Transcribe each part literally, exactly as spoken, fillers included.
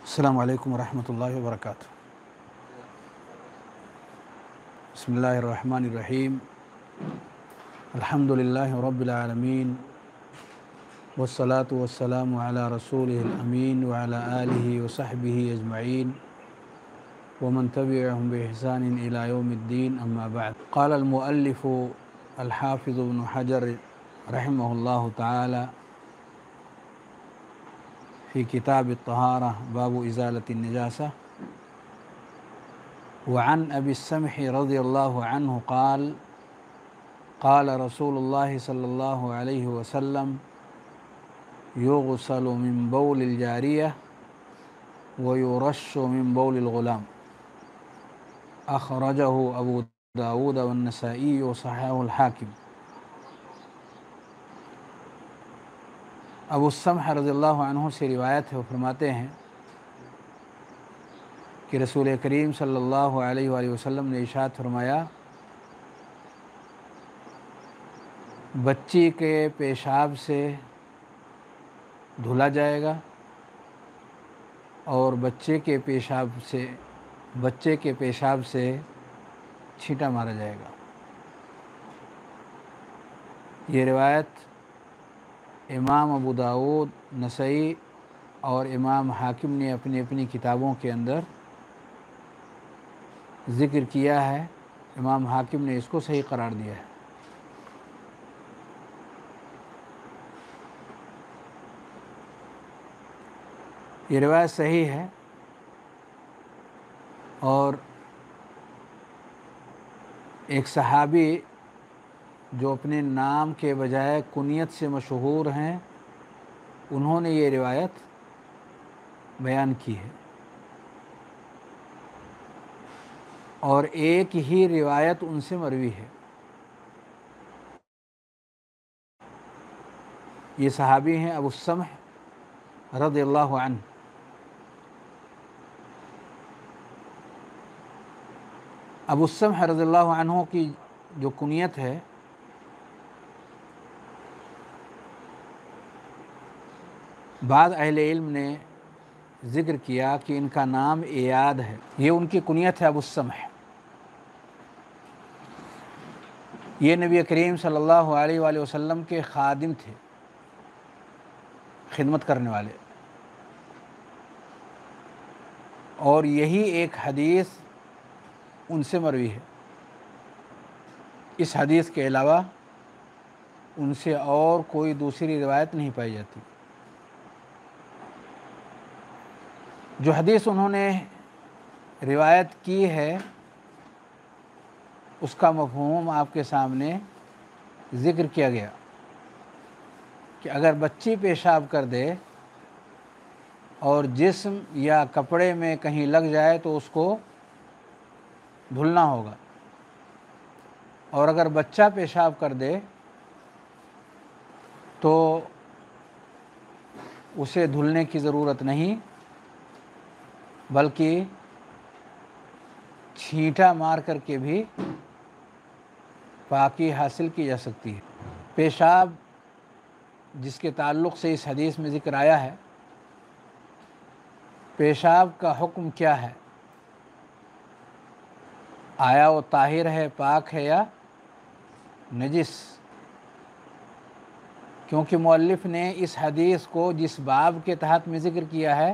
अस्सलामु अलैकुम वरहमतुल्लाहि वबरकातुहू। बिस्मिल्लाहिर रहमानिर रहीम। अल्हम्दुलिल्लाहि रब्बिल आलमीन वस्सलातु वस्सलामु अला रसूलिहिल अमीन व अला आलिहि व सहबिहि अजमईन व मन तबिअहुम बि इहसानिन इला यौमिद्दीन, अम्मा बअद। क़ाल अल मुअल्लिफ़ु अल हाफ़िज़ इब्न हजर रहिमहुल्लाहु तआला फ़ी किताब अत-तहारा बाबु इज़ालति निजासा व अन अबी सम्ह रज़ियल्लाहु अन्हु क़ाल क़ाल रसूलुल्लाह सल्लल्लाहु अलैहि वसल्लम युग़सलु मिन बौलिल जारियह व युरश्शु मिन बौलिल ग़ुलाम। अख़रजहु अबू दाऊद व नसाई व सहाहुल हाकिम। अबू सम्ह रज़ियल्लाहु अन्हु से रिवायत है, वो फरमाते हैं कि रसूल करीम सल्लल्लाहु अलैहि वसल्लम ने इरशाद फरमाया, बच्ची के पेशाब से धुला जाएगा और बच्चे के पेशाब से बच्चे के पेशाब से छींटा मारा जाएगा। ये रिवायत इमाम अबू दाऊद, नसई और इमाम हाकिम ने अपनी अपनी किताबों के अंदर ज़िक्र किया है। इमाम हाकिम ने इसको सही करार दिया है। ये रिवायत सही है और एक सहाबी जो अपने नाम के बजाय कुनियत से मशहूर हैं, उन्होंने ये रिवायत बयान की है और एक ही रिवायत उनसे मरवी है। ये सहाबी हैं अबू सम्ह रज़ियल्लाहु अन्हु। अबू सम्ह रज़ियल्लाहु अन्हु की जो कुनियत है, बाद अहले इल्म ने ज़िक्र किया कि इनका नाम इयाद है। ये उनकी कुनियत है अबू सम्ह। ये नबी करीम सल्लल्लाहु अलैहि वसल्लम के खादिम थे, खिदमत करने वाले, और यही एक हदीस उनसे मरवी है। इस हदीस के अलावा उनसे और कोई दूसरी रिवायत नहीं पाई जाती। जो हदीस उन्होंने रिवायत की है उसका मफ़हूम आपके सामने ज़िक्र किया गया कि अगर बच्ची पेशाब कर दे और जिस्म या कपड़े में कहीं लग जाए तो उसको धुलना होगा, और अगर बच्चा पेशाब कर दे तो उसे धुलने की ज़रूरत नहीं, बल्कि छींटा मार करके भी पाकी हासिल की जा सकती है। पेशाब जिसके ताल्लुक़ से इस हदीस में ज़िक्र आया है, पेशाब का हुक्म क्या है? आया वो ताहिर है, पाक है या नजिस? क्योंकि मुअल्लिफ़ ने इस हदीस को जिस बाब के तहत में ज़िक्र किया है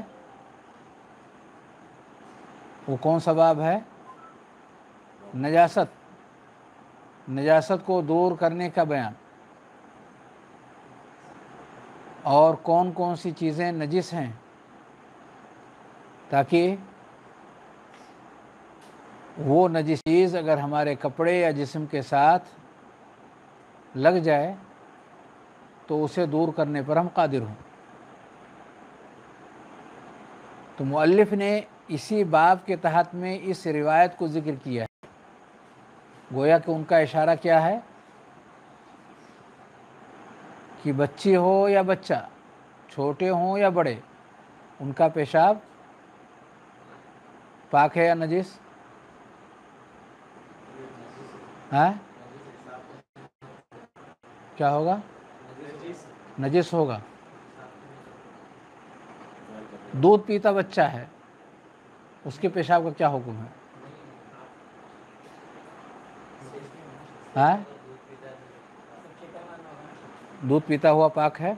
वो कौन सा बाब है? नजासत। नजासत को दूर करने का बयान, और कौन कौन सी चीज़ें नजिस हैं, ताकि वो नजिस चीज़ अगर हमारे कपड़े या जिस्म के साथ लग जाए तो उसे दूर करने पर हम कादिर हों। तो मुअल्लिफ़ ने इसी बाब के तहत में इस रिवायत को ज़िक्र किया है। गोया कि उनका इशारा क्या है कि बच्ची हो या बच्चा, छोटे हों या बड़े, उनका पेशाब पाक है या नजिस? हाँ, क्या होगा? नजिस होगा। दूध पीता बच्चा है, उसके पेशाब का क्या हुक्म है? हाँ, दूध पीता हुआ पाक है?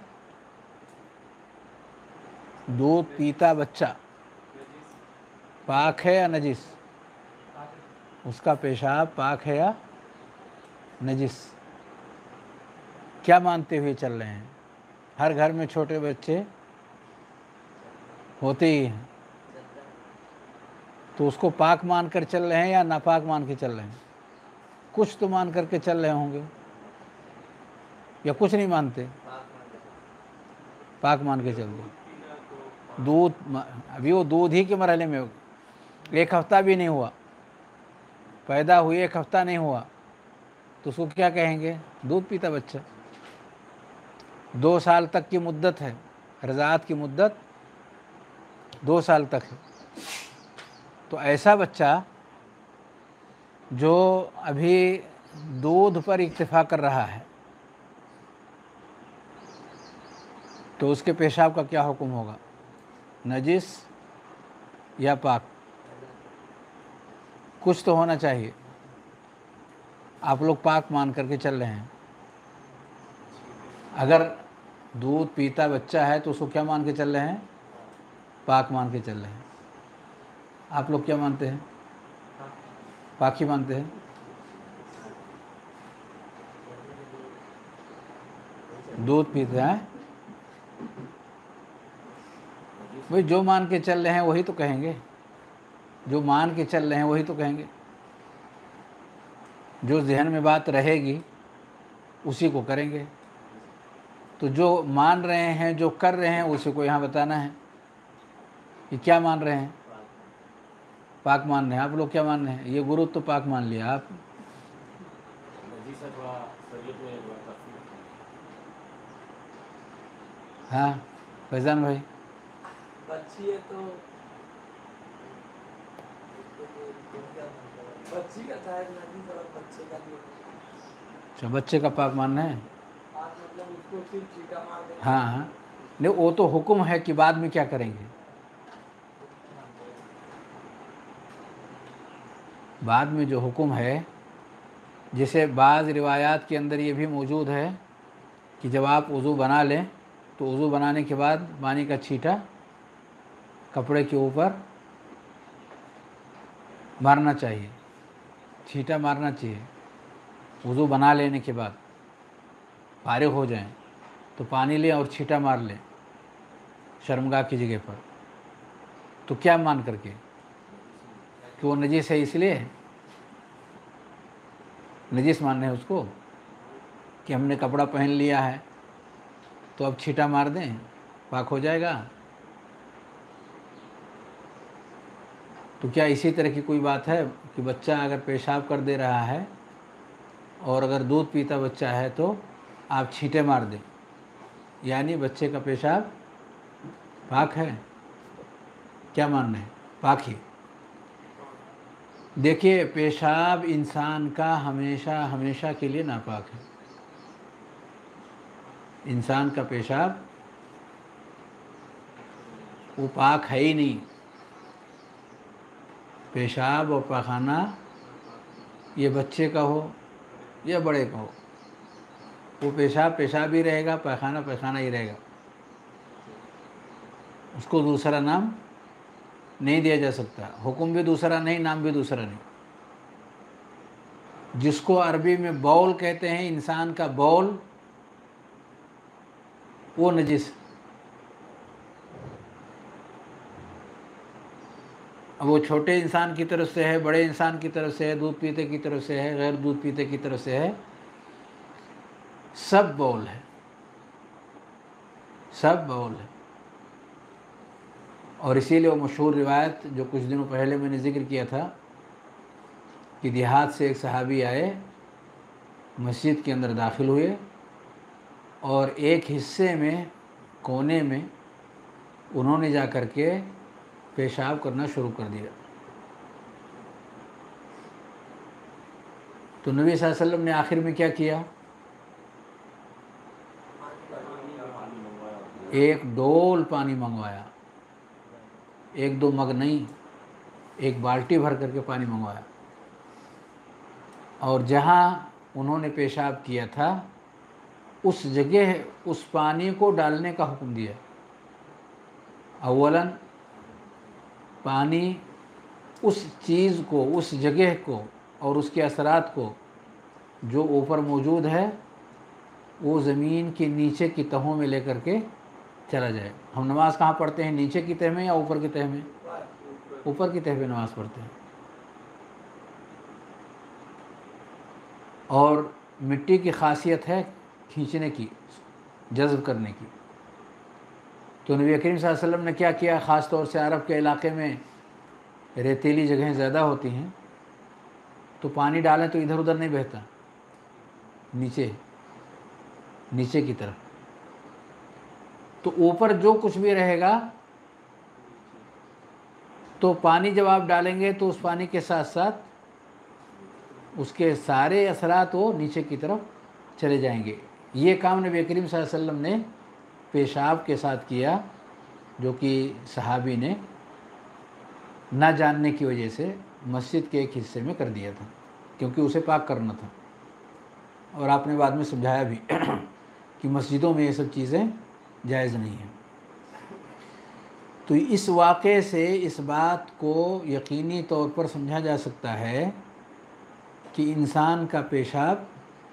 दूध पीता बच्चा पाक है या नजिस? उसका पेशाब पाक है या नजिस? क्या मानते हुए चल रहे हैं? हर घर में छोटे बच्चे होते ही हैं, तो उसको पाक मान कर चल रहे हैं या नापाक मान के चल रहे हैं? कुछ तो मान करके चल रहे होंगे, या कुछ नहीं मानते? पाक मान के चल रहे। दूध, अभी वो दूध ही के मरहले में, एक हफ्ता भी नहीं हुआ, पैदा हुए एक हफ्ता नहीं हुआ, तो उसको क्या कहेंगे? दूध पीता बच्चा। दो साल तक की मुद्दत है, रज़ाअत की मुद्दत दो साल तक है। तो ऐसा बच्चा जो अभी दूध पर इक्तिफा कर रहा है, तो उसके पेशाब का क्या हुक्म होगा? नजिस या पाक? कुछ तो होना चाहिए। आप लोग पाक मान करके चल रहे हैं। अगर दूध पीता बच्चा है तो उसको क्या मान के चल रहे हैं? पाक मान के चल रहे हैं। आप लोग क्या मानते हैं? पाक ही मानते हैं। दूध पीते हैं भाई, जो मान के चल रहे हैं वही तो कहेंगे, जो मान के चल रहे हैं वही तो कहेंगे। जो जहन में बात रहेगी उसी को करेंगे। तो जो मान रहे हैं, जो कर रहे हैं, उसी को यहाँ बताना है कि क्या मान रहे हैं। पाक मान रहे हैं। आप लोग क्या मान रहे हैं? ये गुरु तो पाक मान लिया आप। हाँ फैजान भाई, बच्ची है तो बच्ची का चाहे नहीं, बच्चे का भी अच्छा बच्चे का पाक मानना है। मतलब उसको सिर्फ चीटा मार देना। हाँ हाँ, नहीं वो तो हुक्म है कि बाद में क्या करेंगे। बाद में जो हुक्म है, जैसे बाज़ रिवायात के अंदर ये भी मौजूद है कि जब आप वज़ू बना लें तो वज़ू बनाने के बाद पानी का छींटा कपड़े के ऊपर मारना चाहिए, छींटा मारना चाहिए। वज़ू बना लेने के बाद फारिग हो जाएं तो पानी लें और छींटा मार लें शर्मगाह की जगह पर। तो क्या मान करके कि वो नजीस है, इसलिए नजीस मान रहे हैं उसको कि हमने कपड़ा पहन लिया है तो अब छींटा मार दें, पाक हो जाएगा। तो क्या इसी तरह की कोई बात है कि बच्चा अगर पेशाब कर दे रहा है और अगर दूध पीता बच्चा है तो आप छींटे मार दें, यानी बच्चे का पेशाब पाक है? क्या मानना है? पाक ही। देखिए, पेशाब इंसान का हमेशा हमेशा के लिए नापाक है। इंसान का पेशाब वो पाक है ही नहीं। पेशाब और पाखाना ये बच्चे का हो या बड़े का हो, वो पेशाब पेशाब ही रहेगा, पैखाना पैखाना ही रहेगा। उसको दूसरा नाम नहीं दिया जा सकता। हुक्म भी दूसरा नहीं, नाम भी दूसरा नहीं। जिसको अरबी में बौल कहते हैं, इंसान का बौल, वो नजिस। अब वो छोटे इंसान की तरफ से है, बड़े इंसान की तरफ से है, दूध पीते की तरफ से है, गैर दूध पीते की तरफ से है, सब बौल है, सब बौल है। और इसीलिए वो मशहूर रिवायत जो कुछ दिनों पहले मैंने ज़िक्र किया था कि देहात से एक सहाबी आए, मस्जिद के अंदर दाखिल हुए और एक हिस्से में, कोने में उन्होंने जा कर के पेशाब करना शुरू कर दिया। तो नबी सल्लल्लाहु अलैहि वसल्लम ने आखिर में क्या किया? एक डोल पानी मंगवाया। एक दो मग नहीं, एक बाल्टी भर करके पानी मंगवाया, और जहाँ उन्होंने पेशाब किया था उस जगह उस पानी को डालने का हुक्म दिया। अव्वलन पानी उस चीज़ को, उस जगह को और उसके असरात को जो ऊपर मौजूद है वो ज़मीन के नीचे की तहों में लेकर के चला जाए। हम नमाज़ कहाँ पढ़ते हैं, नीचे की तह में या ऊपर की तह में? ऊपर की तह पे नमाज़ पढ़ते हैं। और मिट्टी की खासियत है खींचने की, जज़्ब करने की। तो नबी करीम सल्लल्लाहु अलैहि वसल्लम ने क्या किया, ख़ास तौर से अरब के इलाके में रेतीली जगहें ज़्यादा होती हैं, तो पानी डालें तो इधर उधर नहीं बहता, नीचे नीचे की तरफ। तो ऊपर जो कुछ भी रहेगा, तो पानी जब आप डालेंगे तो उस पानी के साथ साथ उसके सारे असरात वो नीचे की तरफ चले जाएंगे। ये काम नबी करीम सल्लल्लाहु अलैहि वसल्लम ने पेशाब के साथ किया, जो कि सहाबी ने ना जानने की वजह से मस्जिद के एक हिस्से में कर दिया था, क्योंकि उसे पाक करना था। और आपने बाद में समझाया भी कि मस्जिदों में ये सब चीज़ें जायज़ नहीं हैं। तो इस वाक़े से इस बात को यकीनी तौर पर समझा जा सकता है कि इंसान का पेशाब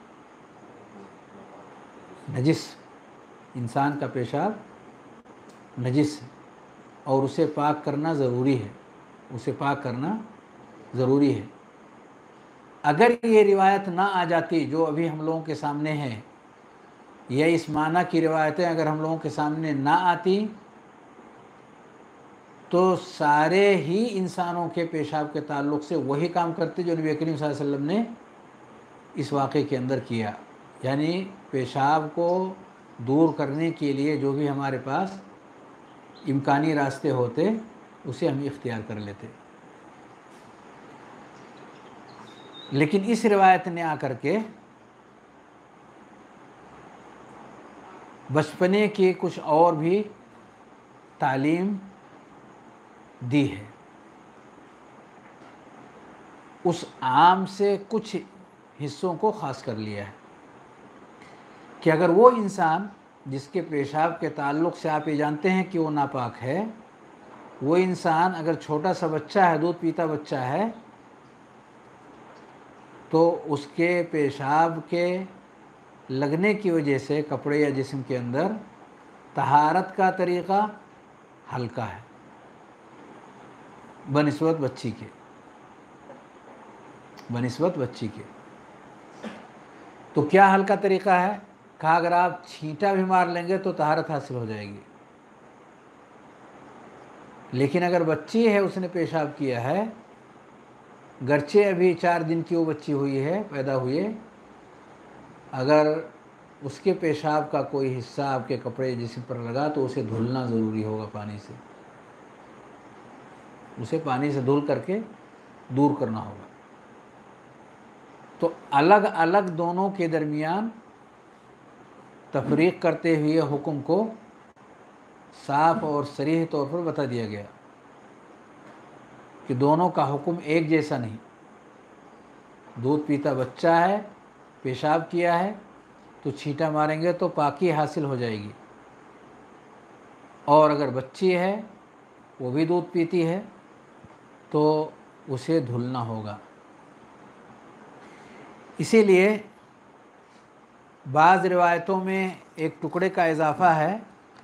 नजिस, इंसान का पेशाब नजिस है और उसे पाक करना ज़रूरी है, उसे पाक करना ज़रूरी है। अगर ये रिवायत ना आ जाती जो अभी हम लोगों के सामने है, या इस माना की रिवायतें अगर हम लोगों के सामने ना आती, तो सारे ही इंसानों के पेशाब के ताल्लुक़ से वही काम करते जो नबी करीम सल्लल्लाहु अलैहि वसल्लम ने इस वाक़े के अंदर किया। यानी पेशाब को दूर करने के लिए जो भी हमारे पास इम्कानी रास्ते होते उसे हम इख्तियार कर लेते। लेकिन इस रिवायत ने आकर के बचपने की कुछ और भी तालीम दी है। उस आम से कुछ हिस्सों को ख़ास कर लिया है कि अगर वो इंसान जिसके पेशाब के ताल्लुक़ से आप ये जानते हैं कि वो नापाक है, वो इंसान अगर छोटा सा बच्चा है, दूध पीता बच्चा है, तो उसके पेशाब के लगने की वजह से कपड़े या जिस्म के अंदर तहारत का तरीक़ा हल्का है बनिस्बत बच्ची के, बनिस्बत बच्ची के। तो क्या हल्का तरीक़ा है? कहा अगर आप छींटा भी मार लेंगे तो तहारत हासिल हो जाएगी। लेकिन अगर बच्ची है, उसने पेशाब किया है, गरचे अभी चार दिन की वो बच्ची हुई है, पैदा हुई, अगर उसके पेशाब का कोई हिस्सा आपके कपड़े जिस्म पर लगा तो उसे धुलना ज़रूरी होगा पानी से, उसे पानी से धुल करके दूर करना होगा। तो अलग अलग दोनों के दरमियान तफरीक़ करते हुए हुक्म को साफ़ और सरीह तौर पर बता दिया गया कि दोनों का हुक्म एक जैसा नहीं। दूध पीता बच्चा है, पेशाब किया है, तो छींटा मारेंगे तो पाकी हासिल हो जाएगी, और अगर बच्ची है वो भी दूध पीती है तो उसे धुलना होगा। इसीलिए बाज़ रिवायतों में एक टुकड़े का इजाफ़ा है,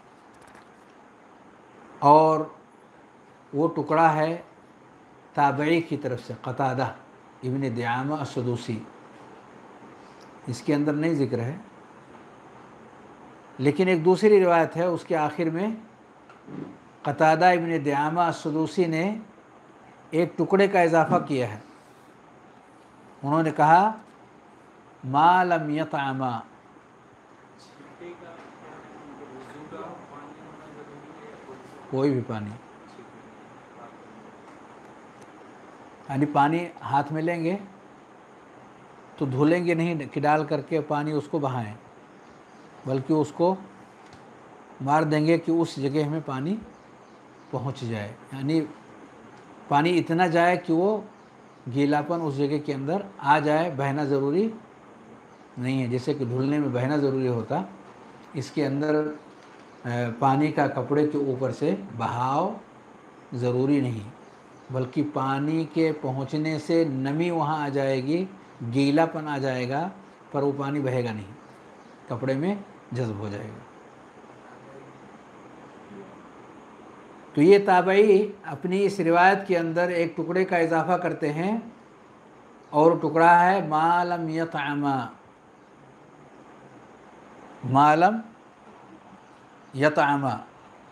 और वो टुकड़ा है ताबई की तरफ से, क़तादा इब्न दिआमा अस्सदूसी। इसके अंदर नहीं ज़िक्र है, लेकिन एक दूसरी रिवायत है, उसके आखिर में क़तादा इब्न दिआमा अस्सदूसी ने एक टुकड़े का इजाफ़ा किया है। उन्होंने कहा मा लम यतअमा, कोई भी पानी, यानी पानी हाथ में लेंगे तो धुलेंगे नहीं कि डाल करके पानी उसको बहाएं, बल्कि उसको मार देंगे कि उस जगह में पानी पहुंच जाए, यानी पानी इतना जाए कि वो गीलापन उस जगह के अंदर आ जाए। बहना ज़रूरी नहीं है, जैसे कि धुलने में बहना ज़रूरी होता, इसके अंदर अ, पानी का कपड़े के ऊपर से बहाव ज़रूरी नहीं, बल्कि पानी के पहुंचने से नमी वहाँ आ जाएगी, गीलापन आ जाएगा, पर वो पानी बहेगा नहीं, कपड़े में जज्ब हो जाएगा। तो ये ताबई अपनी इस रिवायत के अंदर एक टुकड़े का इजाफा करते हैं, और टुकड़ा है मालम यतअमा, मालम यतअमा।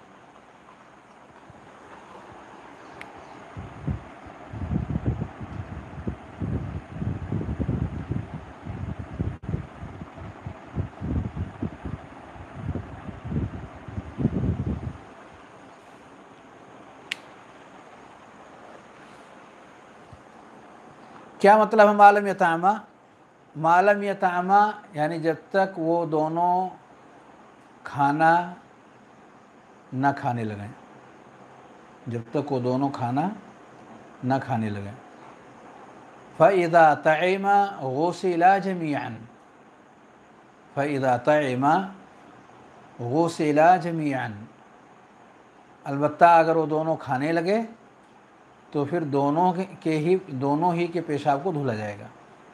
क्या मतलब है मालम यतअमा? मालम यतअमा यानी जब तक वो दोनों खाना न खाने लगें, जब तक वो दोनों खाना न खाने लगें। फ़इज़ा तइमा गुसिला जमीअन, फ़इज़ा तइमा गुसिला जमीअन, अलबत्ता अगर वो दोनों खाने लगे तो फिर दोनों के ही दोनों ही के पेशाब को धुला जाएगा।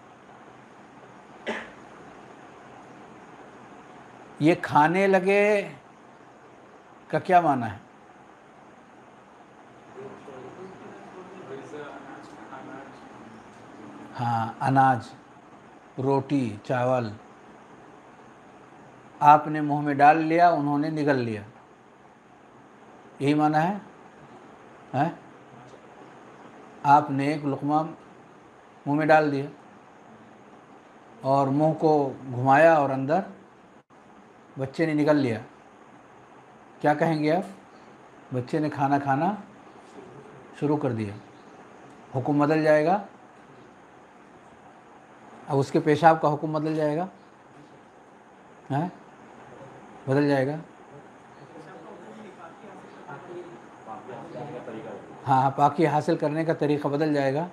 ये खाने लगे का क्या माना है? हाँ, अनाज, रोटी, चावल आपने मुंह में डाल लिया, उन्होंने निगल लिया, यही माना है, है? आपने एक लुक़मा मुंह में डाल दिया और मुंह को घुमाया और अंदर बच्चे ने निगल लिया, क्या कहेंगे आप? बच्चे ने खाना खाना शुरू कर दिया, हुक्म बदल जाएगा, अब उसके पेशाब का हुक्म बदल जाएगा, हैं? बदल जाएगा। हाँ हाँ, पाकी हासिल करने का तरीक़ा बदल जाएगा।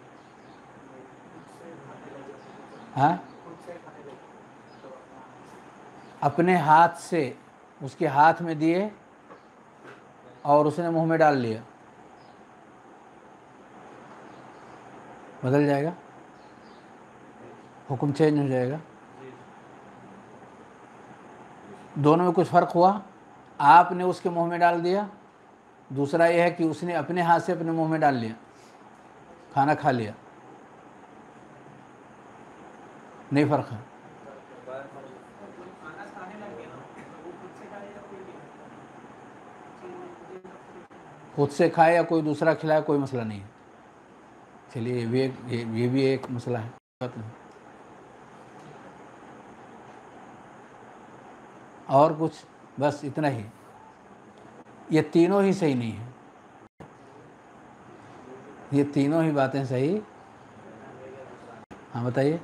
हाँ, अपने हाथ से उसके हाथ में दिए और उसने मुंह में डाल लिया, बदल जाएगा, हुक्म चेंज हो जाएगा। दोनों में कुछ फ़र्क हुआ? आपने उसके मुंह में डाल दिया, दूसरा यह है कि उसने अपने हाथ से अपने मुंह में डाल लिया, खाना खा लिया, नहीं फ़र्क है। खुद से खाए या कोई दूसरा खिलाए, कोई मसला नहीं है। चलिए, ये भी एक ये, ये भी एक मसला है, बात नहीं। और कुछ? बस इतना ही, ये तीनों ही सही नहीं है, ये तीनों ही बातें सही। हाँ बताइए।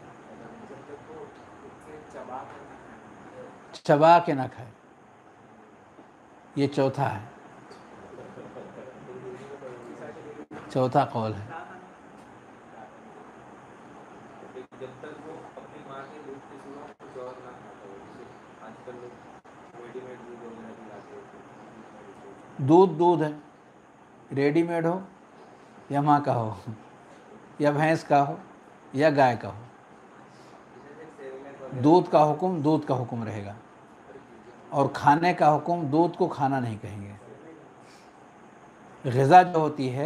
चबा के ना खाए, ये चौथा है, चौथा कौल है। जब तक वो अपनी माँ के दूध के सिवा कुछ और ना खाता हो, जैसे आजकल लोग रेडीमेड दूध वगैरह पिलाते हैं। दूध दूध है, रेडीमेड हो या माँ का हो या भैंस का हो या गाय का हो, दूध का हुक्म दूध का हुक्म रहेगा, और खाने का हुक्म दूध को खाना नहीं कहेंगे। ग़िज़ा जो होती है,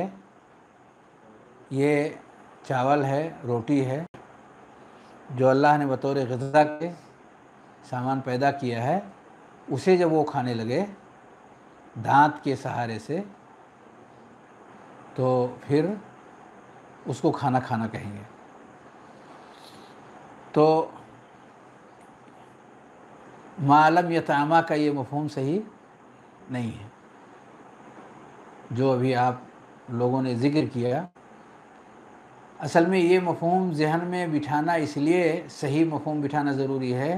ये चावल है, रोटी है, जो अल्लाह ने बतौर ग़िज़ा के सामान पैदा किया है, उसे जब वो खाने लगे दांत के सहारे से, तो फिर उसको खाना खाना कहेंगे। तो मालम यतअमा का ये मफ़हूम सही नहीं है जो अभी आप लोगों ने ज़िक्र किया। असल में ये मफ़हूम ज़हन में बिठाना इसलिए सही मफ़हूम बिठाना ज़रूरी है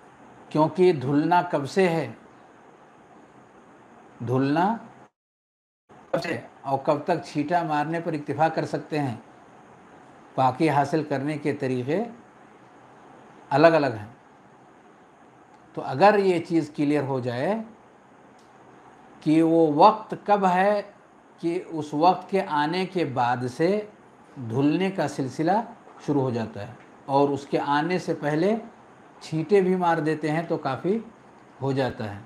क्योंकि धुलना कब से है? धुलना से और कब तक छींटा मारने पर इक्तिफा कर सकते हैं, पाकी हासिल करने के तरीक़े अलग अलग हैं। तो अगर ये चीज़ क्लियर हो जाए कि वो वक्त कब है कि उस वक्त के आने के बाद से धुलने का सिलसिला शुरू हो जाता है, और उसके आने से पहले छींटे भी मार देते हैं तो काफ़ी हो जाता है।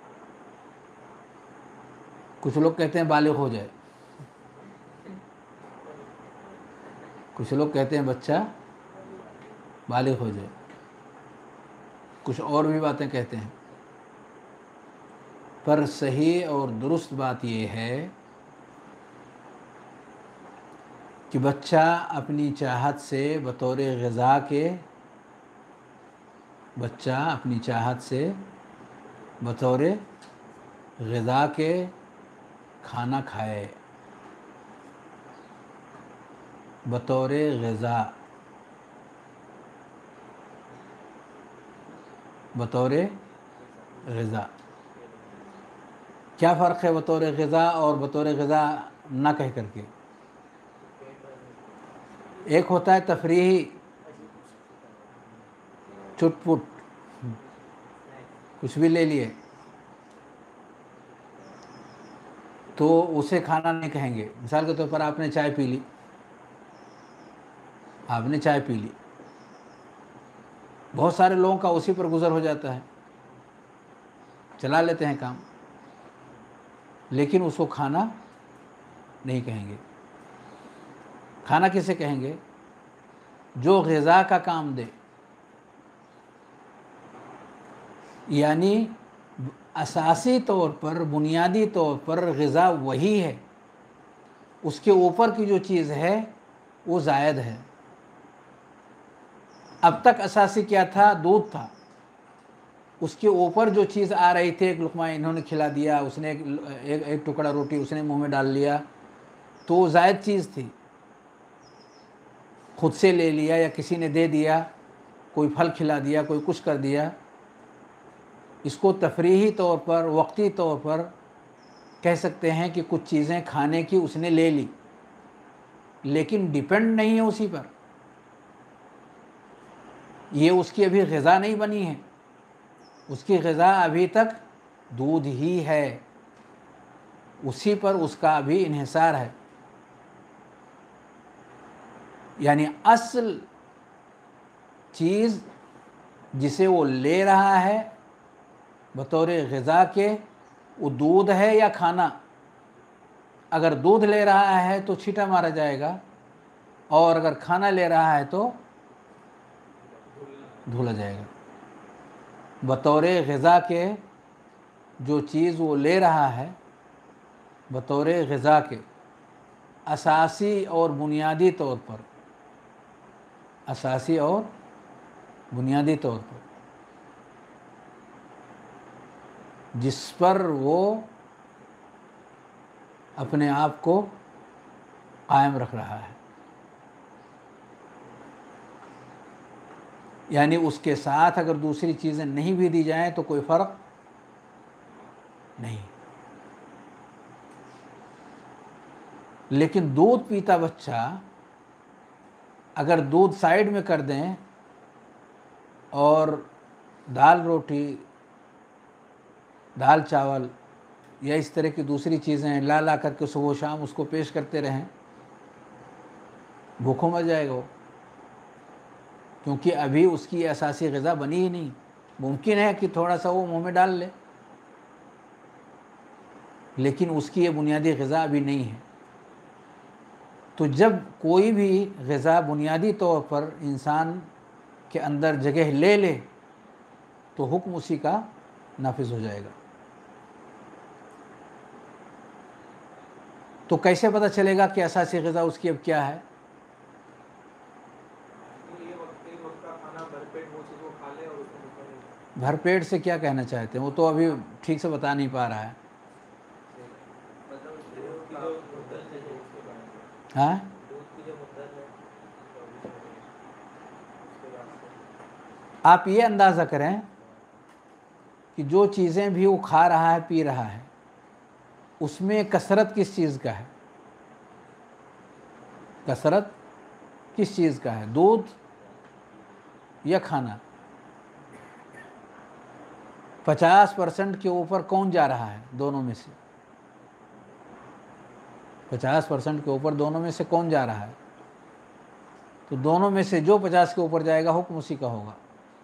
कुछ लोग कहते हैं बालिग हो जाए, कुछ लोग कहते हैं बच्चा बालिग हो जाए, कुछ और भी बातें कहते हैं। पर सही और दुरुस्त बात यह है कि बच्चा अपनी चाहत से बतौर ग़िज़ा के बच्चा अपनी चाहत से बतौर ग़िज़ा के खाना खाए, बतौर ग़िज़ा, बतौर ग़िज़ा। क्या फ़र्क है बतौर ग़िज़ा और बतौर ग़िज़ा ना कह करके? एक होता है तफरीही, चुटपुट, कुछ भी ले लिए तो उसे खाना नहीं कहेंगे। मिसाल के तौर पर आपने चाय पी ली, आपने चाय पी ली, बहुत सारे लोगों का उसी पर गुज़र हो जाता है, चला लेते हैं काम, लेकिन उसको खाना नहीं कहेंगे। खाना किसे कहेंगे? जो ग़िज़ा का काम दे, यानी असासी तौर पर, बुनियादी तौर पर ग़िज़ा वही है, उसके ऊपर की जो चीज़ है वो ज़ायद है। अब तक असासी क्या था? दूध था, उसके ऊपर जो चीज़ आ रही थी, एक लुक़मा इन्होंने खिला दिया, उसने एक, एक, एक टुकड़ा रोटी उसने मुंह में डाल लिया, तो वो ज़ायद चीज़ थी, खुद से ले लिया या किसी ने दे दिया, कोई फल खिला दिया, कोई कुछ कर दिया। इसको तफरीही तौर पर, वक्ती तौर पर कह सकते हैं कि कुछ चीज़ें खाने की उसने ले ली, लेकिन डिपेंड नहीं है उसी पर, ये उसकी अभी ग़िज़ा नहीं बनी है, उसकी ग़िज़ा अभी तक दूध ही है, उसी पर उसका अभी इन्हिसार है। यानी असल चीज़ जिसे वो ले रहा है बतौर ग़िज़ा के, वो दूध है या खाना। अगर दूध ले रहा है तो छींटा मारा जाएगा, और अगर खाना ले रहा है तो धुला जाएगा। बतौर ग़िज़ा के जो चीज़ वो ले रहा है बतौर ग़िज़ा के, असासी और बुनियादी तौर पर, असासी और बुनियादी तौर पर जिस पर वो अपने आप को कायम रख रहा है, यानी उसके साथ अगर दूसरी चीज़ें नहीं भी दी जाएं तो कोई फ़र्क नहीं। लेकिन दूध पीता बच्चा अगर दूध साइड में कर दें और दाल रोटी, दाल चावल या इस तरह की दूसरी चीज़ें ला ला करके सुबह शाम उसको पेश करते रहें, भूखों मर जाएगा वो, क्योंकि अभी उसकी असासी ग़िज़ा बनी ही नहीं। मुमकिन है कि थोड़ा सा वो मुंह में डाल ले, लेकिन उसकी ये बुनियादी ग़िज़ा अभी नहीं है। तो जब कोई भी ग़िज़ा बुनियादी तौर पर इंसान के अंदर जगह ले ले तो हुक्म उसी का नाफिज हो जाएगा। तो कैसे पता चलेगा कि असासी ग़िज़ा उसकी अब क्या है? भरपेट से क्या कहना चाहते हैं? वो तो अभी ठीक से बता नहीं पा रहा है। हाँ, आप ये अंदाज़ा करें कि जो चीज़ें भी वो खा रहा है, पी रहा है, उसमें कसरत किस चीज़ का है? कसरत किस चीज़ का है? दूध या खाना? पचास परसेंट के ऊपर कौन जा रहा है दोनों में से? पचास परसेंट के ऊपर दोनों में से कौन जा रहा है? तो दोनों में से जो पचास के ऊपर जाएगा हुक्म उसी का होगा।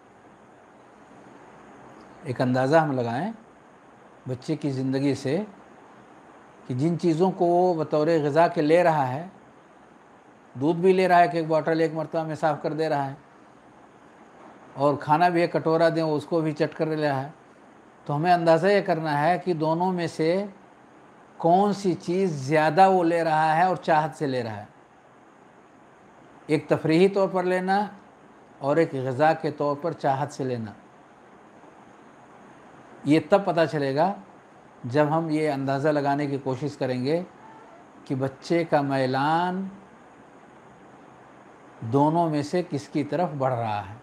एक अंदाज़ा हम लगाएं बच्चे की ज़िंदगी से कि जिन चीज़ों को वो बतौर ग़िज़ा के ले रहा है, दूध भी ले रहा है कि एक बॉटल एक मरतबा में साफ़ कर दे रहा है, और खाना भी एक कटोरा दें उसको भी चट कर ले रहा है, तो हमें अंदाज़ा ये करना है कि दोनों में से कौन सी चीज़ ज़्यादा वो ले रहा है और चाहत से ले रहा है। एक तफरीही तौर पर लेना और एक ग़िज़ा के तौर पर चाहत से लेना। ये तब पता चलेगा जब हम ये अंदाज़ा लगाने की कोशिश करेंगे कि बच्चे का मैलान दोनों में से किसकी तरफ बढ़ रहा है।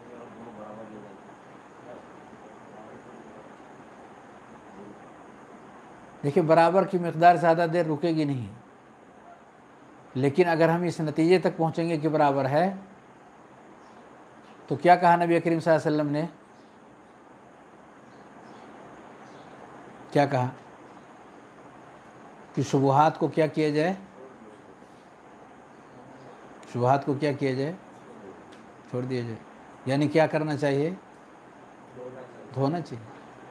देखिए, बराबर की मिक़दार ज़्यादा देर रुकेगी नहीं, लेकिन अगर हम इस नतीजे तक पहुँचेंगे कि बराबर है, तो क्या कहा नबी करीम सल्लल्लाहु अलैहि वसल्लम ने? क्या कहा कि शुबहात को क्या किया जाए? शुबहात को क्या किया जाए? छोड़ दिया जाए। यानी क्या करना चाहिए? धोना चाहिए।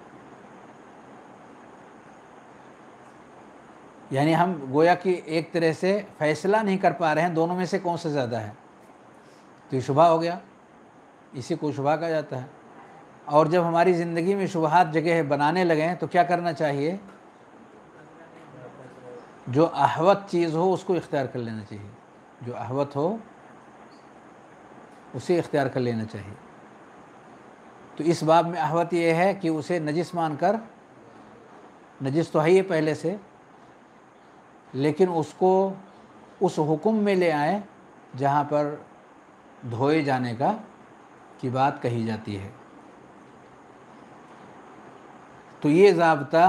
यानी हम गोया कि एक तरह से फैसला नहीं कर पा रहे हैं दोनों में से कौन सा ज़्यादा है, तो ये शुबहा हो गया, इसी को शुबहा कहा जाता है। और जब हमारी ज़िंदगी में शुबहात जगह बनाने लगें तो क्या करना चाहिए? जो अहवत चीज़ हो उसको इख्तियार कर लेना चाहिए, जो अहवत हो उसे इख्तियार कर लेना चाहिए। तो इस बाब में अहवत ये है कि उसे नजिस मानकर, नजिस तो है ही पहले से, लेकिन उसको उस हुक्म में ले आए जहाँ पर धोए जाने का की बात कही जाती है। तो ये ज़ाब्ता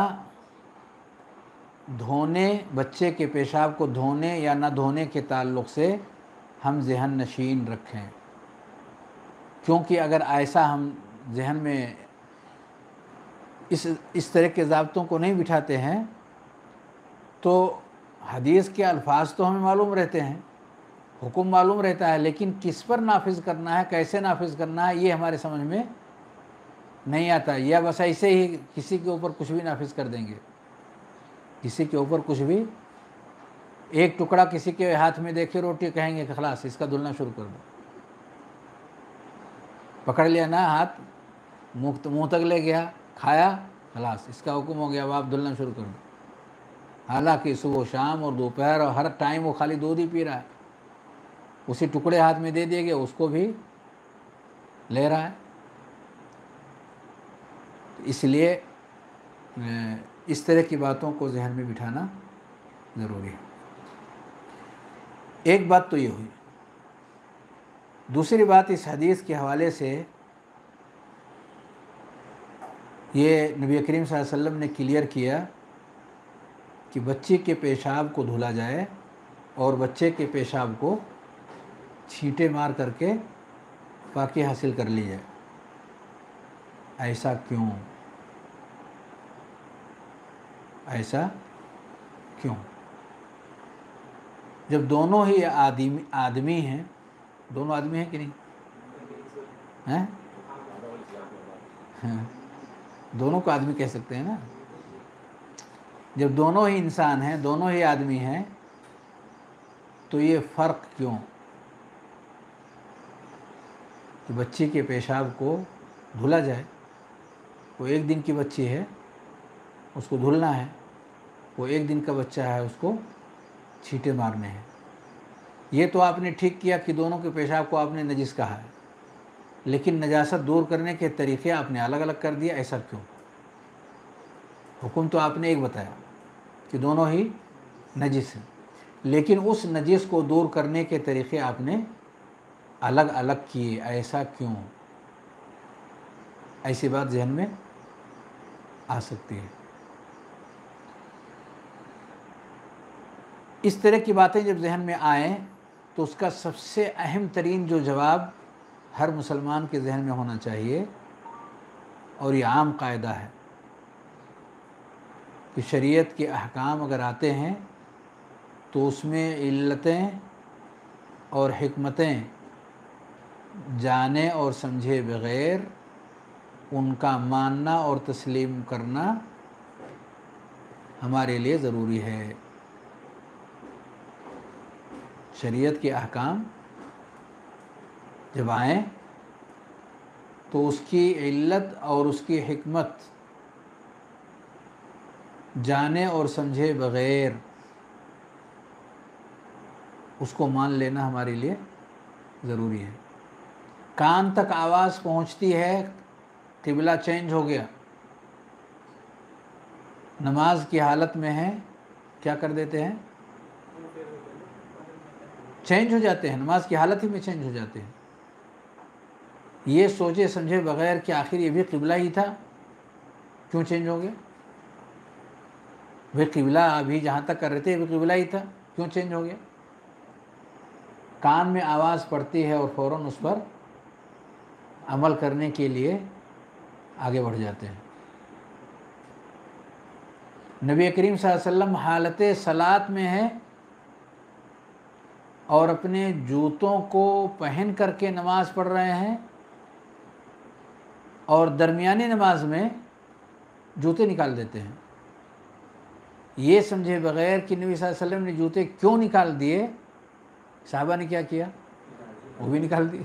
धोने, बच्चे के पेशाब को धोने या ना धोने के ताल्लुक़ से हम ज़हन नशीन रखें, क्योंकि अगर ऐसा हम ज़हन में इस इस तरह के ज़ाब्तों को नहीं बिठाते हैं तो हदीस के अल्फाज तो हमें मालूम रहते हैं, हुक्म मालूम रहता है, लेकिन किस पर नाफिज करना है, कैसे नाफिज करना है, ये हमारे समझ में नहीं आता। या बस ऐसे ही किसी के ऊपर कुछ भी नाफिज कर देंगे, किसी के ऊपर कुछ भी, एक टुकड़ा किसी के हाथ में देखे रोटी, कहेंगे कि खलास इसका धुलना शुरू कर दो। पकड़ लिया ना हाथ, मुँह मुँह तक ले गया, खाया, खलास इसका हुक्म हो गया, अब आप धुलना शुरू कर दो। हालांकि सुबह शाम और दोपहर और हर टाइम वो खाली दूध ही पी रहा है, उसी टुकड़े हाथ में दे दिए गए उसको भी ले रहा है। इसलिए इस तरह की बातों को जहन में बिठाना ज़रूरी है। एक बात तो ये हुई। दूसरी बात, इस हदीस के हवाले से ये नबी करीम सल्लल्लाहु अलैहि वसल्लम ने क्लियर किया कि बच्चे के पेशाब को धुला जाए और बच्चे के पेशाब को छींटे मार करके पाकी हासिल कर ली जाए। ऐसा क्यों? ऐसा क्यों? जब दोनों ही आदमी आदमी हैं, दोनों आदमी हैं कि नहीं हैं? हाँ, दोनों को आदमी कह सकते हैं ना। जब दोनों ही इंसान हैं, दोनों ही आदमी हैं, तो ये फ़र्क क्यों कि बच्ची के पेशाब को धुला जाए? वो एक दिन की बच्ची है, उसको धुलना है, वो एक दिन का बच्चा है, उसको छींटे मारने हैं। ये तो आपने ठीक किया कि दोनों के पेशाब को आपने नजिस कहा है, लेकिन नजासत दूर करने के तरीक़े आपने अलग अलग कर दिया। ऐसा क्यों? हुक्म तो आपने एक बताया कि दोनों ही नजिस हैं, लेकिन उस नजिस को दूर करने के तरीक़े आपने अलग अलग किए। ऐसा क्यों? ऐसी बात जहन में आ सकती है। इस तरह की बातें जब जहन में आएँ तो उसका सबसे अहम तरीन जो जवाब हर मुसलमान के जहन में होना चाहिए, और ये आम कायदा है कि शरीयत के अहकाम अगर आते हैं तो उसमें इल्लतें और हिकमतें जाने और समझे बग़ैर उनका मानना और तस्लीम करना हमारे लिए ज़रूरी है। शरीयत के अहकाम जब आएँ तो उसकी इल्लत और उसकी हिकमत जाने और समझे बग़ैर उसको मान लेना हमारे लिए ज़रूरी है। कान तक आवाज़ पहुंचती है, क़िबला चेंज हो गया, नमाज की हालत में है, क्या कर देते हैं? चेंज हो जाते हैं, नमाज की हालत ही में चेंज हो जाते हैं। ये सोचे समझे बग़ैर कि आखिर ये भी क़िबला ही था, क्यों चेंज हो गया? वे क़िबला अभी जहाँ तक कर रहे थे वो क़िबला ही था, क्यों चेंज हो गया? कान में आवाज़ पड़ती है और फ़ौरन उस पर अमल करने के लिए आगे बढ़ जाते हैं। नबी करीम सल्लल्लाहु अलैहि वसल्लम हालत सलात में है और अपने जूतों को पहन करके नमाज़ पढ़ रहे हैं, और दरमियानी नमाज में जूते निकाल देते हैं। ये समझे बग़ैर कि नबी सल्लल्लाहु अलैहि वसल्लम ने जूते क्यों निकाल दिए, साहबा ने क्या किया? वो भी निकाल दिए।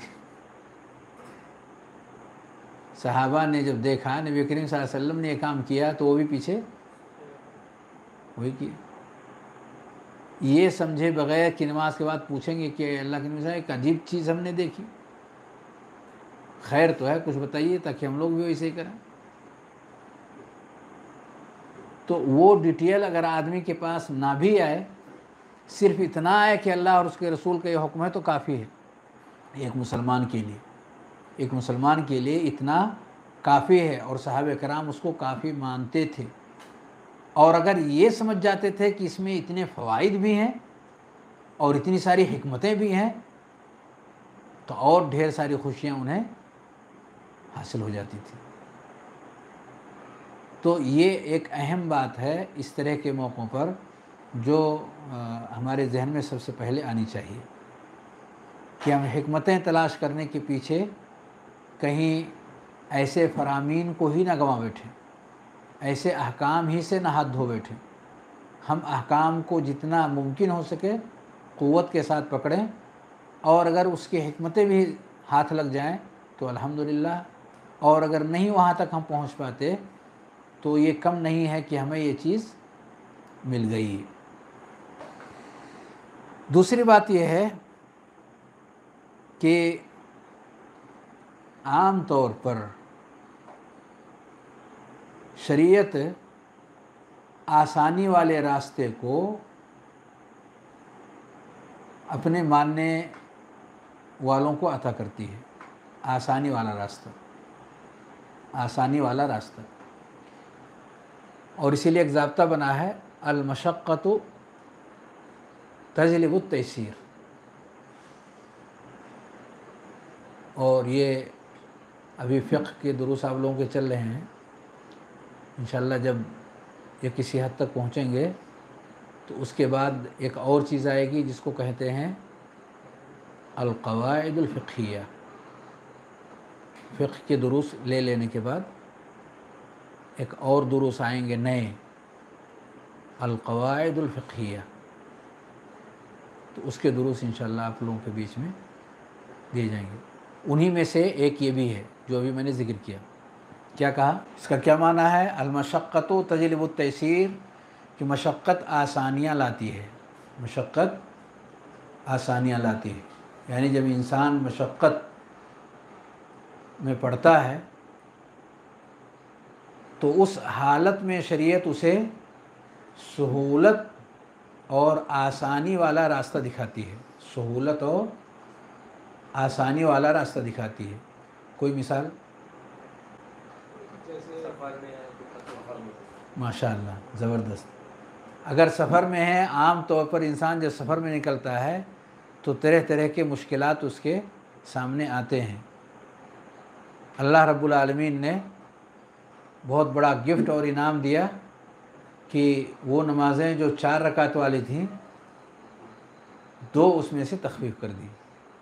सहाबा ने जब देखा नबी करीम सल्लल्लाहु अलैहि वसल्लम ने ये काम किया तो वो भी पीछे वही किया। ये समझे बग़ैर कि नमाज के बाद पूछेंगे कि अल्लाह के नबी, एक अजीब चीज़ हमने देखी, खैर तो है, कुछ बताइए ताकि हम लोग भी वैसे ही करें। तो वो डिटेल अगर आदमी के पास ना भी आए, सिर्फ इतना आए कि अल्लाह और उसके रसूल का ये हुक्म है तो काफ़ी है एक मुसलमान के लिए। एक मुसलमान के लिए इतना काफ़ी है, और सहाबे कराम उसको काफ़ी मानते थे। और अगर ये समझ जाते थे कि इसमें इतने फ़वाइद भी हैं और इतनी सारी हिकमतें भी हैं, तो और ढेर सारी खुशियाँ उन्हें हासिल हो जाती थी। तो ये एक अहम बात है इस तरह के मौक़ों पर जो आ, हमारे जहन में सबसे पहले आनी चाहिए कि हम हिकमतें तलाश करने के पीछे कहीं ऐसे फ़रामीन को ही ना गंवा बैठें, ऐसे अहकाम ही से ना हाथ धो बैठें। हम अहकाम को जितना मुमकिन हो सके क़ुव्वत के साथ पकड़ें, और अगर उसकी हिकमतें भी हाथ लग जाएं तो अल्हम्दुलिल्लाह, और अगर नहीं वहाँ तक हम पहुँच पाते तो ये कम नहीं है कि हमें ये चीज़ मिल गई। दूसरी बात यह है कि आम तौर पर शरीयत आसानी वाले रास्ते को अपने मानने वालों को अता करती है। आसानी वाला रास्ता, आसानी वाला रास्ता। और इसीलिए एक ज़ाब्ता बना है, अल मशक्क़तु तजलिबु तैसीर। और ये अभी फ़िक़्ह के दुरूस आप लोगों के चल रहे हैं, इंशाअल्लाह जब ये किसी हद तक पहुँचेंगे तो उसके बाद एक और चीज़ आएगी जिसको कहते हैं अल क़वाइदुल फ़िक़हिया। फ़िक़्ह के दुरूस ले लेने के बाद एक और दुरूस आएंगे नए, अल क़वाइदुल फ़िक़हिया। तो उसके दुरूस इंशाअल्लाह आप लोगों के बीच में दिए जाएंगे। उन्हीं में से एक ये भी है जो अभी मैंने ज़िक्र किया। क्या कहा? इसका क्या माना है? अल मशक्क़तु तजलिबु तैसीर, कि मशक्क़त आसानियाँ लाती है, मशक्क़त आसानियाँ लाती है। यानी जब इंसान मशक्क़त में पड़ता है तो उस हालत में शरीयत उसे सहूलत और आसानी वाला रास्ता दिखाती है। सहूलत और आसानी वाला रास्ता दिखाती है। कोई मिसाल? जैसे सफर में है तो सफर में माशाअल्लाह, ज़बरदस्त। अगर सफ़र में है, आम तौर पर इंसान जब सफ़र में निकलता है तो तरह तरह के मुश्किलात उसके सामने आते हैं। अल्लाह रब्बुल आलमीन ने बहुत बड़ा गिफ्ट और इनाम दिया कि वो नमाज़ें जो चार रकात वाली थीं, दो उसमें से तख़फ़ीफ़ कर दी,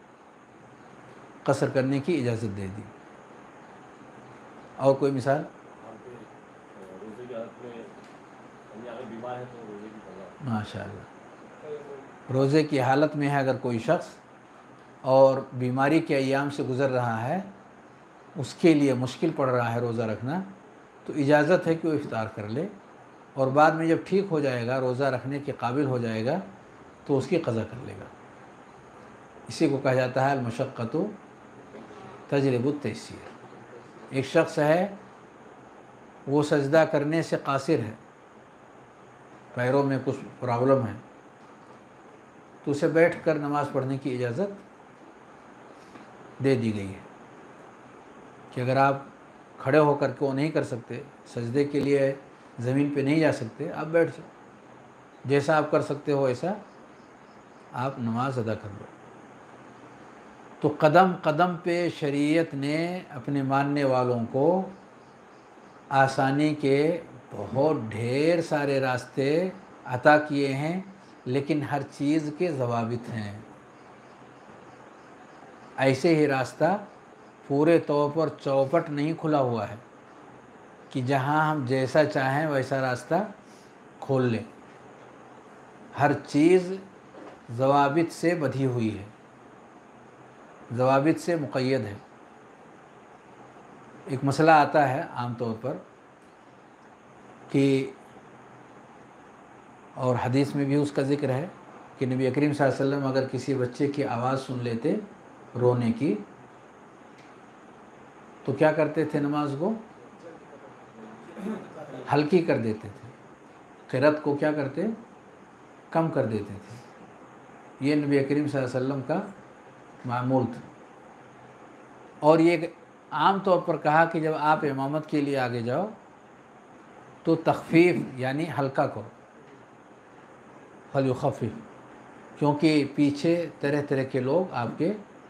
कसर करने की इजाज़त दे दी। और कोई मिसाल? वहाँ पे अ, रोज़े की हालत में यानी अगर बीमार है तो रोज़े की कज़ा। माशाअल्लाह। रोज़े की हालत में है अगर कोई शख्स और बीमारी के अय्याम से गुज़र रहा है, उसके लिए मुश्किल पड़ रहा है रोज़ा रखना, तो इजाज़त है कि वो इफ़्तार कर ले, और बाद में जब ठीक हो जाएगा, रोज़ा रखने के काबिल हो जाएगा, तो उसकी क़ज़ा कर लेगा। इसी को कहा जाता है अल-मशक्क़तु तजलिबु तयसीर। एक शख्स है, वो सजदा करने से कासिर है, पैरों में कुछ प्रॉब्लम है, तो उसे बैठ कर नमाज़ पढ़ने की इजाज़त दे दी गई है कि अगर आप खड़े होकर के वो नहीं कर सकते, सजदे के लिए ज़मीन पे नहीं जा सकते, आप बैठ जाओ, जैसा आप कर सकते हो ऐसा आप नमाज अदा कर लो। तो कदम कदम पे शरीयत ने अपने मानने वालों को आसानी के बहुत ढेर सारे रास्ते अता किए हैं, लेकिन हर चीज़ के ज़वाबित हैं। ऐसे ही रास्ता पूरे तौर पर चौपट नहीं खुला हुआ है कि जहाँ हम जैसा चाहें वैसा रास्ता खोल लें। हर चीज़ ज़वाबित से बधी हुई है, ज़वाबित से मुक़य्यद है। एक मसला आता है आम तौर पर कि, और हदीस में भी उसका ज़िक्र है कि नबी करीम सल्लल्लाहु अलैहि वसल्लम अगर किसी बच्चे की आवाज़ सुन लेते रोने की, तो क्या करते थे, नमाज को हल्की कर देते थे, क़िरात को क्या करते, कम कर देते थे। ये नबी करीम सल्लल्लाहु अलैहि वसल्लम का मामूल था। और ये आम तौर पर कहा कि जब आप इमामत के लिए आगे जाओ तो तख़फ़ीफ़ यानी हल्का करो, फलयुख़फ़िफ़, क्योंकि पीछे तरह तरह के लोग आपके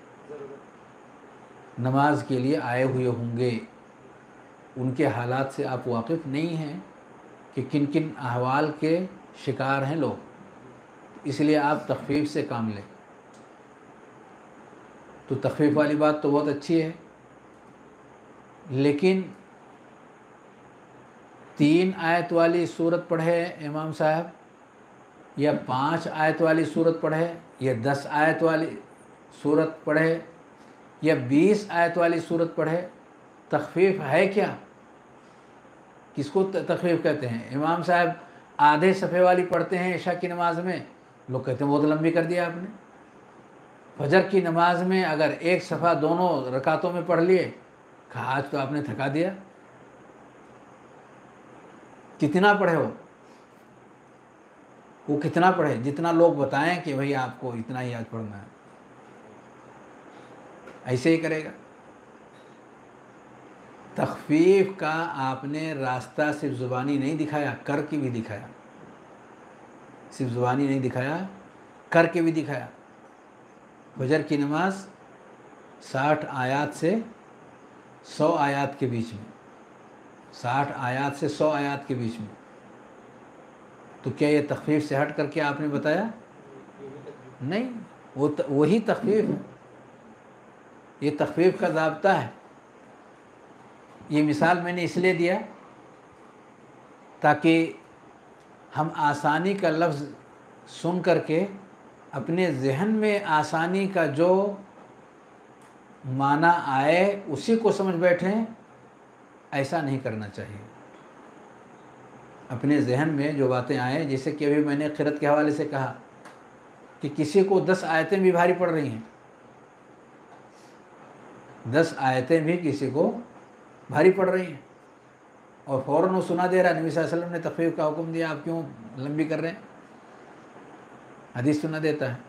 नमाज के लिए आए हुए होंगे, उनके हालात से आप वाकिफ़ नहीं हैं कि किन किन अहवाल के शिकार हैं लोग, इसलिए आप तख़फ़ीफ़ से काम लें। तो तख़फ़ीफ़ वाली बात तो बहुत अच्छी है, लेकिन तीन आयत वाली सूरत पढ़े इमाम साहब, या पाँच आयत वाली सूरत पढ़े, या दस आयत वाली सूरत पढ़े, या बीस आयत वाली सूरत पढ़े, तख़फ़ीफ़ है क्या? किसको तख़फ़ीफ़ कहते हैं? इमाम साहब आधे सफ़े वाली पढ़ते हैं इशा की नमाज में, लोग कहते हैं बहुत लंबी कर दिया आपने। फजर की नमाज में अगर एक सफ़ा दोनों रकातों में पढ़ लिए, कहा आज तो आपने थका दिया। कितना पढ़े हो? वो कितना पढ़े? जितना लोग बताएं कि भाई आपको इतना ही आज पढ़ना है, ऐसे ही करेगा। तख़फ़ीफ़ का आपने रास्ता सिर्फ ज़ुबानी नहीं दिखाया, कर के भी दिखाया। सिर्फ ज़ुबानी नहीं दिखाया, कर के भी दिखाया। फजर की नमाज साठ आयात से सौ आयात के बीच में, साठ आयात से सौ आयात के बीच में, तो क्या ये तख़फ़ीफ़ से हट करके आपने बताया? नहीं, वो त, वही तख़फ़ीफ़ है, ये तख़फ़ीफ़ का ज़ाब्ता है। ये मिसाल मैंने इसलिए दिया ताकि हम आसानी का लफ्ज़ सुन करके अपने ज़हन में आसानी का जो माना आए उसी को समझ बैठें, ऐसा नहीं करना चाहिए। अपने ज़हन में जो बातें आए, जैसे कि अभी मैंने क़िरात के हवाले से कहा कि किसी को दस आयतें भी भारी पड़ रही हैं, दस आयतें भी किसी को भारी पड़ रही हैं, और फ़ौरन वो सुना दे रहा, नबी सल्लल्लाहु अलैहि वसल्लम ने तख़फ़ीफ़ का हुक्म दिया, आप क्यों लंबी कर रहे हैं? हदीस सुना देता है।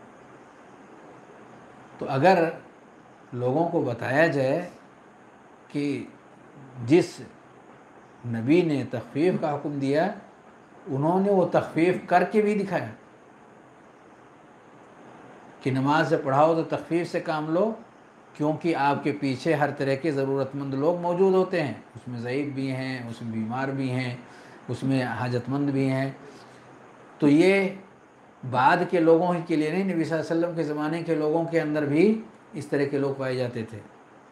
तो अगर लोगों को बताया जाए कि जिस नबी ने तख़फ़ीफ़ का हुक्म दिया उन्होंने वो तखफीफ करके भी दिखाया कि नमाज से पढ़ाओ तो तखफीफ से काम लो, क्योंकि आपके पीछे हर तरह के ज़रूरतमंद लोग मौजूद होते हैं, उसमें ज़ईफ़ भी हैं, उसमें बीमार भी हैं, उसमें हाजतमंद भी हैं। तो ये बाद के लोगों के लिए नहीं, नबी सल्लल्लाहु अलैहि वसल्लम के ज़माने के लोगों के अंदर भी इस तरह के लोग पाए जाते थे।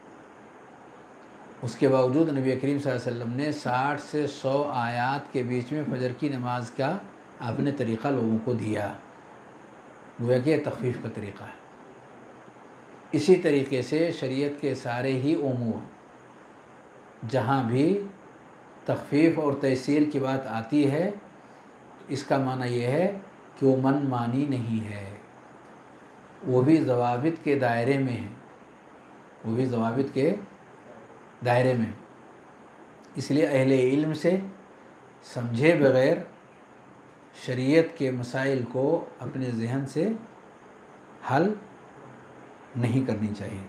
उसके बावजूद नबी करीम सल्लल्लाहु अलैहि वसल्लम ने साठ से सौ आयात के बीच में फजर की नमाज का आपने तरीक़ा लोगों को दिया, गोया कि तखफीफ का तरीक़ा है। इसी तरीके से शरीयत के सारे ही उमूर जहाँ भी तखफीफ और तयसीर की बात आती है, इसका माना यह है कि वो मन मानी नहीं है, वो भी ज़वाबित के दायरे में है, वो भी ज़वाबित के दायरे में। इसलिए अहले इल्म से समझे बग़ैर शरीयत के मसाइल को अपने ज़हन से हल नहीं करनी चाहिए।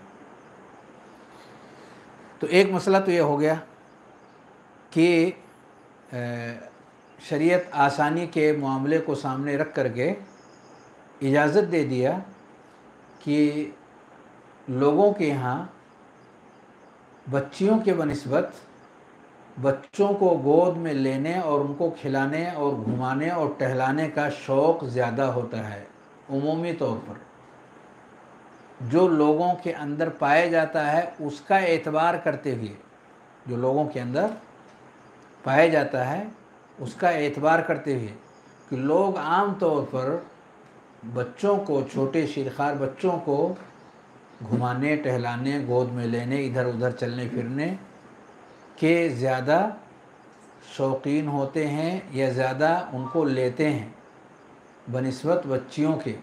तो एक मसला तो ये हो गया कि शरीयत आसानी के मामले को सामने रख करके इजाज़त दे दिया कि लोगों के यहाँ बच्चियों के बनिस्बत बच्चों को गोद में लेने और उनको खिलाने और घुमाने और टहलाने का शौक़ ज़्यादा होता है। उमूमी तौर पर जो लोगों के अंदर पाया जाता है उसका एतबार करते हुए, जो लोगों के अंदर पाया जाता है उसका एतबार करते हुए कि लोग आम तौर पर बच्चों को, छोटे शिरखार बच्चों को घुमाने टहलाने, गोद में लेने, इधर उधर चलने फिरने के ज़्यादा शौकीन होते हैं या ज़्यादा उनको लेते हैं बनिस्बत बच्चियों के।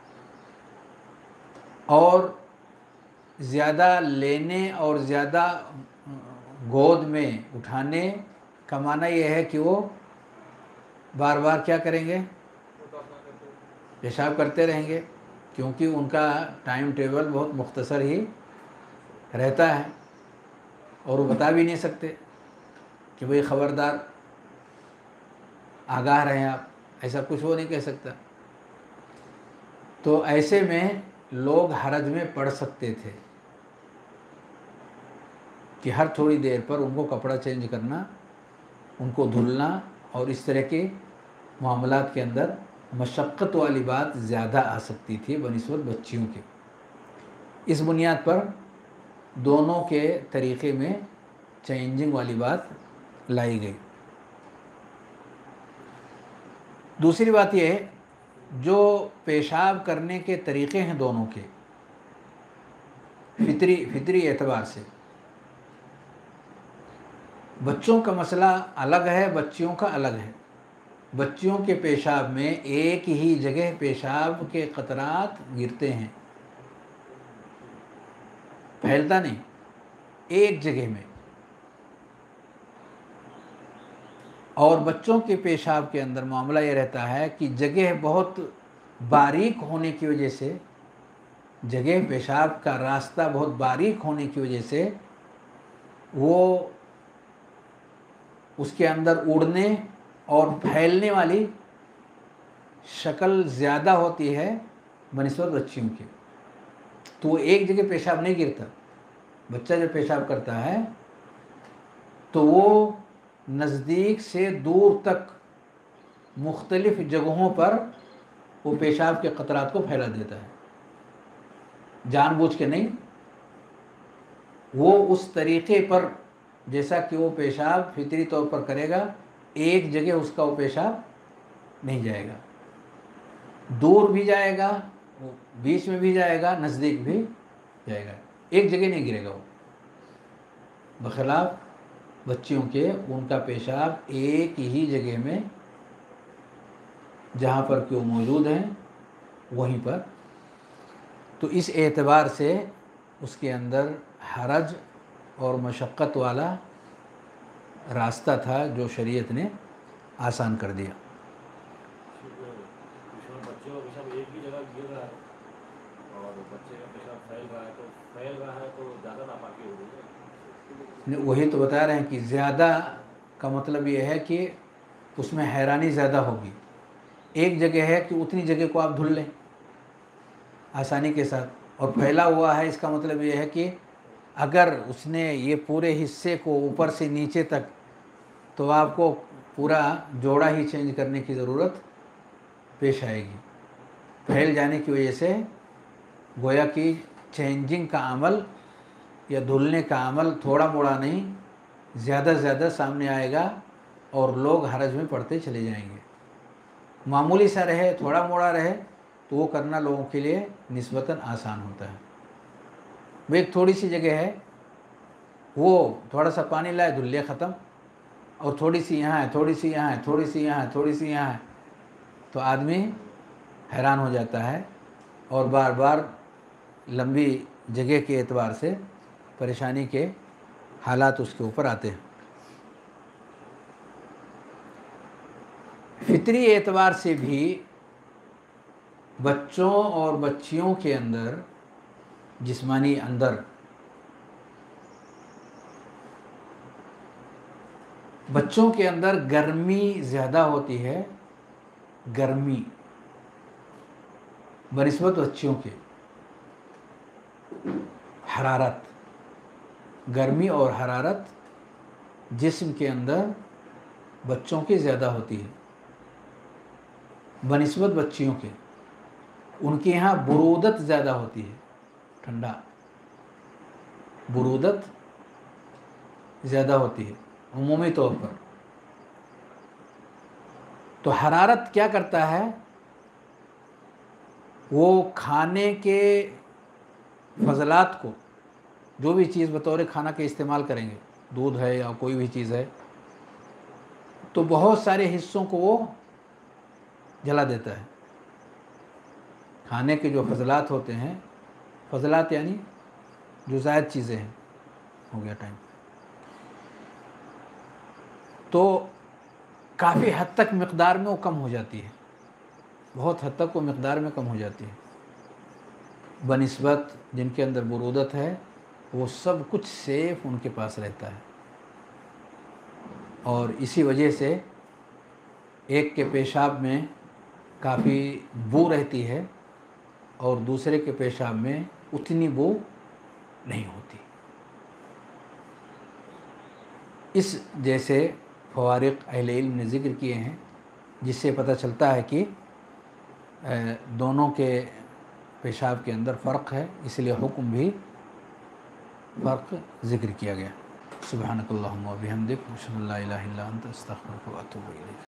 और ज़्यादा लेने और ज़्यादा गोद में उठाने का माना यह है कि वो बार बार क्या करेंगे, पेशाब करते रहेंगे, क्योंकि उनका टाइम टेबल बहुत मुख्तसर ही रहता है और वो बता भी नहीं सकते कि भाई ख़बरदार आगाह रहें आप, ऐसा कुछ वो नहीं कह सकता। तो ऐसे में लोग हरज में पड़ सकते थे कि हर थोड़ी देर पर उनको कपड़ा चेंज करना, उनको धुलना और इस तरह के मामलात के अंदर मशक्क़त वाली बात ज़्यादा आ सकती थी बनिस्बत बच्चियों के। इस बुनियाद पर दोनों के तरीक़े में चेंजिंग वाली बात लाई गई। दूसरी बात यह है, जो पेशाब करने के तरीक़े हैं दोनों के फितरी फितरी एतबार से, बच्चों का मसला अलग है, बच्चियों का अलग है। बच्चियों के पेशाब में एक ही जगह पेशाब के कतरात गिरते हैं, फैलता नहीं, एक जगह में। और बच्चों के पेशाब के अंदर मामला ये रहता है कि जगह बहुत बारीक होने की वजह से, जगह पेशाब का रास्ता बहुत बारीक होने की वजह से वो उसके अंदर उड़ने और फैलने वाली शक्ल ज़्यादा होती है बनिस्बत बच्चियों की। तो वो एक जगह पेशाब नहीं गिरता। बच्चा जब पेशाब करता है तो वो नज़दीक से दूर तक मुख्तलिफ़ जगहों पर वो पेशाब के क़तरात को फैला देता है, जानबूझ के नहीं। वो उस तरीक़े पर जैसा कि वो पेशाब फितरी तौर पर करेगा, एक जगह उसका वो पेशाब नहीं जाएगा, दूर भी जाएगा, बीच में भी जाएगा, नज़दीक भी जाएगा, एक जगह नहीं गिरेगा वो। बखिलाफ़ बच्चियों के, उनका पेशाब एक ही जगह में जहाँ पर कि वो मौजूद हैं वहीं पर। तो इस एतबार से उसके अंदर हरज और मशक्क़त वाला रास्ता था जो शरीयत ने आसान कर दिया। बच्चों का पेशाब एक ही जगह गिर रहा है और बच्चे का पेशाब फैल रहा है, तो फैल रहा है तो ज़्यादा नापाकी हो रही है। वही तो बता रहे हैं कि ज़्यादा का मतलब ये है कि उसमें हैरानी ज़्यादा होगी। एक जगह है कि उतनी जगह को आप धुल लें आसानी के साथ, और फैला हुआ है इसका मतलब ये है कि अगर उसने ये पूरे हिस्से को ऊपर से नीचे तक, तो आपको पूरा जोड़ा ही चेंज करने की ज़रूरत पेश आएगी। फैल जाने की वजह से गोया कि चेंजिंग का अमल या धुलने का अमल थोड़ा मोड़ा नहीं, ज़्यादा से ज़्यादा सामने आएगा और लोग हरज में पड़ते चले जाएंगे। मामूली सा रहे, थोड़ा मोड़ा रहे, तो वो करना लोगों के लिए निस्बतन आसान होता है। वो एक थोड़ी सी जगह है, वो थोड़ा सा पानी लाए, धुल लिया, ख़त्म। और थोड़ी सी यहाँ है, थोड़ी सी यहाँ है, थोड़ी सी यहाँ है, थोड़ी सी यहाँ है, तो आदमी हैरान हो जाता है और बार बार लंबी जगह के एतबार से परेशानी के हालात उसके ऊपर आते हैं। फितरी एतबार से भी बच्चों और बच्चियों के अंदर जिस्मानी अंदर बच्चों के अंदर गर्मी ज़्यादा होती है, गर्मी बनिस्बत बच्चियों के, हरारत, गर्मी और हरारत जिस्म के अंदर बच्चों की ज़्यादा होती है बनिस्बत बच्चियों के। उनके यहाँ बुरूदत ज़्यादा होती है, ठंडा, बुरूदत ज़्यादा होती है उमूमी तौर पर। तो हरारत क्या करता है, वो खाने के फजलात को, जो भी चीज़ बतौर खाना के इस्तेमाल करेंगे, दूध है या कोई भी चीज़ है, तो बहुत सारे हिस्सों को वो जला देता है। खाने के जो फजलात होते हैं, फजलात यानी जो ज़ायद चीज़ें हैं, हो गया टाइम, तो काफ़ी हद तक मिक़दार में वो कम हो जाती है, बहुत हद तक वो मिक़दार में कम हो जाती है बनिस्बत जिनके अंदर बुरूदत है। वो सब कुछ सेफ उनके पास रहता है, और इसी वजह से एक के पेशाब में काफ़ी बू रहती है और दूसरे के पेशाब में उतनी बू नहीं होती। इस जैसे फ़वारिक़ अहले इल्म ने ज़िक्र किए हैं, जिससे पता चलता है कि दोनों के पेशाब के अंदर फ़र्क है, इसलिए हुक्म भी फ़र्क ज़िक्र किया गया। सुब्हानकल्लाहुम्मा व बिहम्दिक, अशहदु अल्ला इलाहा इल्ला अंत, अस्तग़फिरुका व अतूबु इलैक।